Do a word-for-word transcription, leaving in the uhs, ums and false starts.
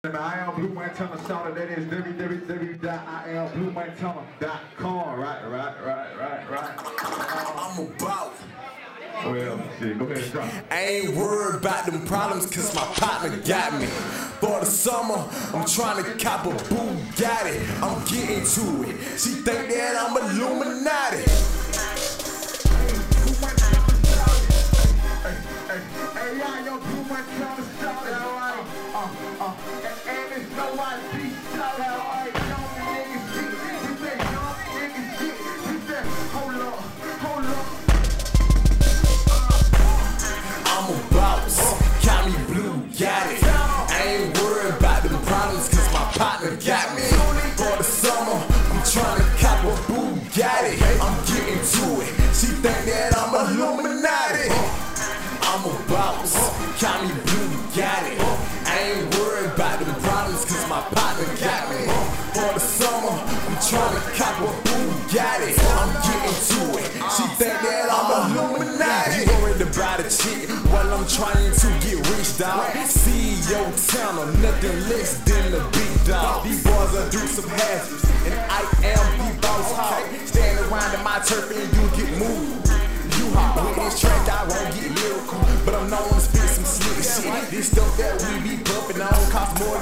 I am Blue Montana Soda, that is w w w dot i am blue montana dot com. Right, right, right, right, right. I'm about. Well, shit, go ahead and drop. I ain't worried about them problems cause my partner got me. For the summer, I'm trying to cop a Bugatti. I'm getting to it. She think that I'm Illuminati. Hey, hey, hey, I am Blue Montana Soda, alright? Uh, uh, and, and it's no I D Soda, alright? Young niggas shit, we say young niggas shit, we say, hold up, hold up. I'm a boss, call me Blue got it. I ain't worried about them problems cause my partner got me. For the summer, I'm trying to cop a Bugatti. I'm getting to it. She think that I'm Illuminati. I'm a boss, call me Blue got it. I ain't worried about them problems cause my partner got me. For the summer, I'm trying to cop a Bugatti. I'm getting to it. She think that I'm Illuminati. You worried about a chick while I'm trying to get rich, dog. C E O town or nothing less than the big dog. These boys are do some hazards, and I am the boss hog. Stand around in my turf and you get moved.